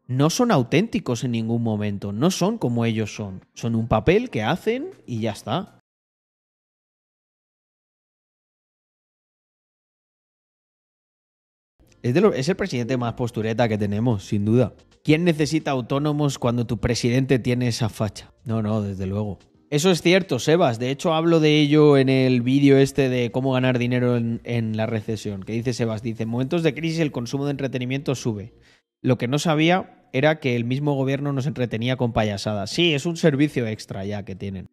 no son auténticos en ningún momento, no son como ellos son. Son un papel que hacen y ya está. Es el presidente más postureta que tenemos, sin duda. ¿Quién necesita autónomos cuando tu presidente tiene esa facha? No, desde luego. Eso es cierto, Sebas. De hecho, hablo de ello en el vídeo este de cómo ganar dinero en la recesión. Que dice Sebas, dice, en momentos de crisis el consumo de entretenimiento sube. Lo que no sabía era que el mismo gobierno nos entretenía con payasadas. Sí, es un servicio extra ya que tienen.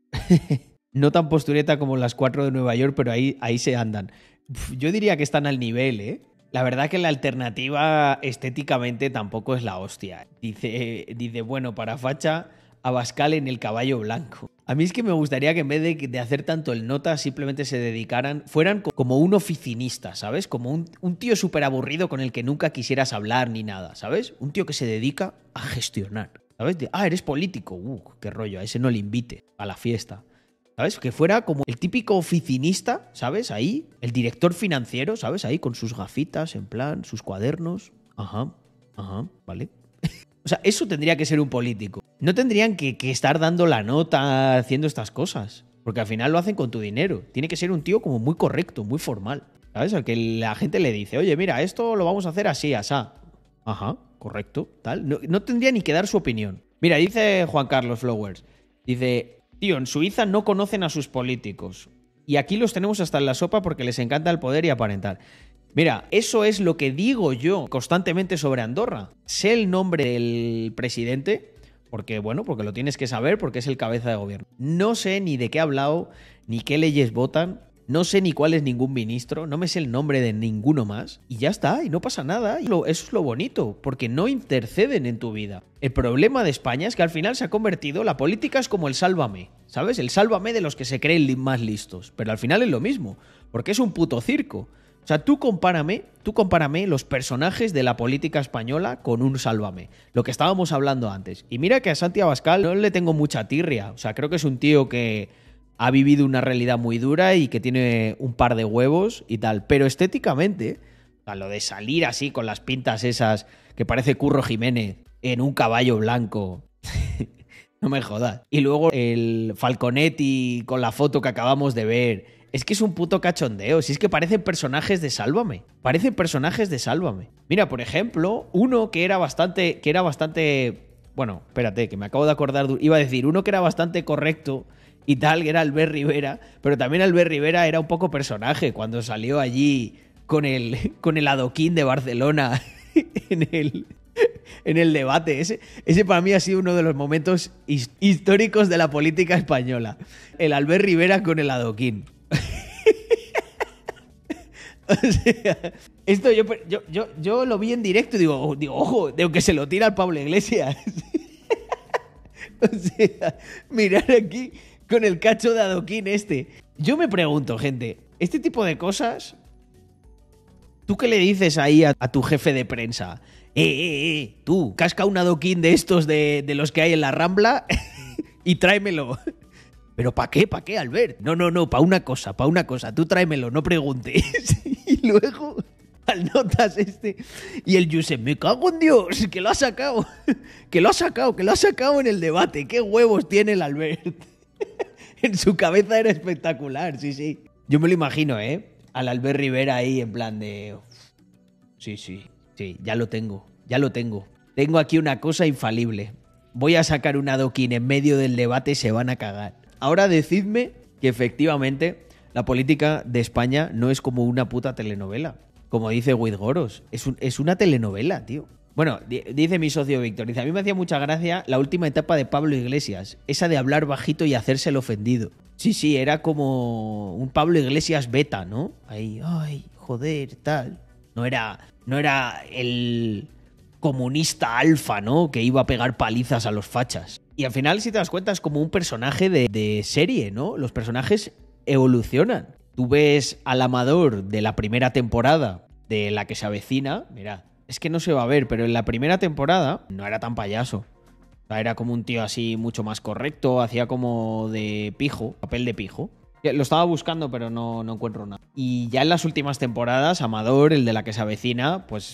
No tan postureta como las 4 de Nueva York, pero ahí se andan. Yo diría que están al nivel, ¿eh? La verdad que la alternativa estéticamente tampoco es la hostia. Dice, bueno, para facha, Abascal en el caballo blanco. A mí es que me gustaría que en vez de hacer tanto el nota, simplemente se dedicaran, fueran como un oficinista, ¿sabes? Como un tío súper aburrido con el que nunca quisieras hablar ni nada, ¿sabes? Un tío que se dedica a gestionar, ¿sabes? Eres político, qué rollo, a ese no le invite a la fiesta. ¿Sabes? Que fuera como el típico oficinista, ¿sabes? Ahí, el director financiero, ¿sabes? Ahí con sus gafitas, en plan, sus cuadernos. Ajá, vale. O sea, eso tendría que ser un político. No tendrían que estar dando la nota haciendo estas cosas. Porque al final lo hacen con tu dinero. Tiene que ser un tío como muy correcto, muy formal. ¿Sabes? Al que la gente le dice, oye, mira, esto lo vamos a hacer así, asá. Ajá, correcto, tal. No tendría ni que dar su opinión. Mira, dice Juan Carlos Flowers. Dice... Tío, en Suiza no conocen a sus políticos. Y aquí los tenemos hasta en la sopa porque les encanta el poder y aparentar. Mira, eso es lo que digo yo constantemente sobre Andorra. Sé el nombre del presidente, porque lo tienes que saber porque es el cabeza de gobierno. No sé ni de qué ha hablado, ni qué leyes votan. No sé ni cuál es ningún ministro, no me sé el nombre de ninguno más y ya está, y no pasa nada. Eso es lo bonito, porque no interceden en tu vida. El problema de España es que al final se ha convertido, la política es como el sálvame, ¿sabes? El sálvame de los que se creen más listos, pero al final es lo mismo, porque es un puto circo. O sea, tú compárame los personajes de la política española con un sálvame, lo que estábamos hablando antes. Y mira que a Santi Abascal no le tengo mucha tirria, o sea, creo que es un tío que ha vivido una realidad muy dura y que tiene un par de huevos y tal. Pero estéticamente, o sea, lo de salir así con las pintas esas que parece Curro Jiménez en un caballo blanco, no me jodas. Y luego el Falconetti con la foto que acabamos de ver. Es que es un puto cachondeo. Si es que parecen personajes de Sálvame. Parecen personajes de Sálvame. Mira, por ejemplo, uno que era bastante... Bueno, espérate, que me acabo de acordar. Iba a decir, uno que era bastante correcto y tal, que era Albert Rivera, pero también Albert Rivera era un poco personaje cuando salió allí con el adoquín de Barcelona en el debate. Ese para mí ha sido uno de los momentos históricos de la política española. El Albert Rivera con el adoquín. O sea, esto yo lo vi en directo y digo, ojo, de que se lo tira al Pablo Iglesias. O sea, mirar aquí con el cacho de adoquín este. Yo me pregunto, gente, este tipo de cosas, ¿tú qué le dices ahí a tu jefe de prensa? Tú, casca un adoquín de estos de los que hay en la Rambla y tráemelo. ¿Pero para qué? ¿Para qué, Albert? No, para una cosa. Tú tráemelo, no preguntes. Y luego, al notas este. Y el Josep, me cago en Dios, que lo ha sacado. Que lo ha sacado en el debate. ¿Qué huevos tiene el Albert? En su cabeza era espectacular, sí. Yo me lo imagino, al Albert Rivera ahí en plan de... Sí, ya lo tengo. Tengo aquí una cosa infalible. Voy a sacar un adoquín en medio del debate y se van a cagar. Ahora decidme que efectivamente la política de España no es como una puta telenovela. Como dice Guidgoros, es una telenovela, tío. Bueno, dice mi socio Víctor, dice, a mí me hacía mucha gracia la última etapa de Pablo Iglesias, esa de hablar bajito y hacerse el ofendido. Sí, era como un Pablo Iglesias beta, ¿no? Ahí, ay, joder, tal. No era el comunista alfa, ¿no? Que iba a pegar palizas a los fachas. Y al final, si te das cuenta, es como un personaje de serie, ¿no? Los personajes evolucionan. Tú ves al Amador de la primera temporada, de la que se avecina, mira, es que no se va a ver, pero en la primera temporada no era tan payaso. O sea, era como un tío así mucho más correcto, hacía como de pijo, papel de pijo. Lo estaba buscando, pero no encuentro nada. Y ya en las últimas temporadas, Amador, el de la que se avecina, pues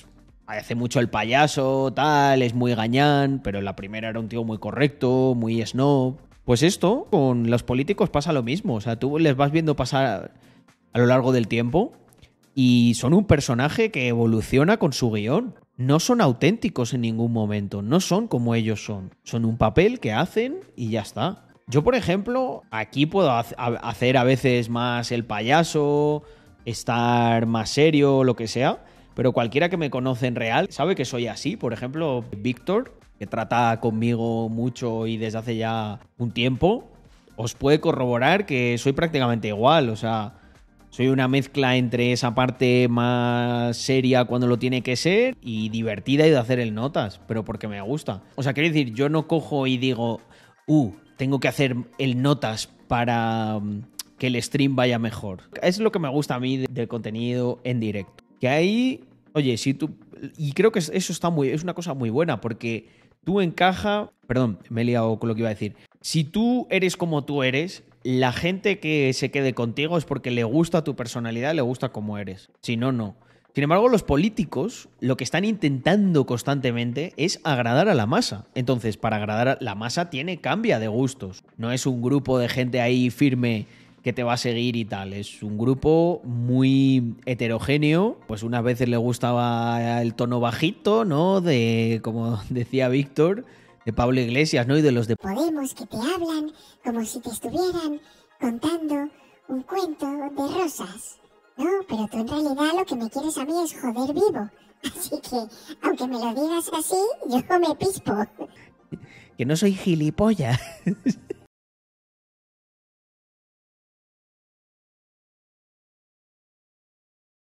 hace mucho el payaso, tal, es muy gañán, pero en la primera era un tío muy correcto, muy snob. Pues esto, con los políticos pasa lo mismo. O sea, tú les vas viendo pasar a lo largo del tiempo y son un personaje que evoluciona con su guión. No son auténticos en ningún momento, no son como ellos son. Son un papel que hacen y ya está. Yo, por ejemplo, aquí puedo hacer a veces más el payaso, estar más serio, lo que sea, pero cualquiera que me conoce en real sabe que soy así. Por ejemplo, Víctor, que trata conmigo mucho y desde hace ya un tiempo, os puede corroborar que soy prácticamente igual. O sea, soy una mezcla entre esa parte más seria cuando lo tiene que ser y divertida y de hacer el notas, pero porque me gusta. O sea, quiero decir, yo no cojo y digo, tengo que hacer el notas para que el stream vaya mejor. Es lo que me gusta a mí del contenido en directo. Que ahí, oye, si tú... Y creo que eso es una cosa muy buena, porque tú encaja... Perdón, me he liado con lo que iba a decir. Si tú eres como tú eres, la gente que se quede contigo es porque le gusta tu personalidad, le gusta cómo eres. Si no, no. Sin embargo, los políticos lo que están intentando constantemente es agradar a la masa. Entonces, para agradar a la masa cambia de gustos. No es un grupo de gente ahí firme que te va a seguir y tal. Es un grupo muy heterogéneo. Pues unas veces le gustaba el tono bajito, ¿no? De, como decía Víctor, de Pablo Iglesias, ¿no? Y de los de Podemos, que te hablan como si te estuvieran contando un cuento de rosas. No, pero tú en realidad lo que me quieres a mí es joder vivo. Así que, aunque me lo digas así, yo me pispo. que no soy gilipollas.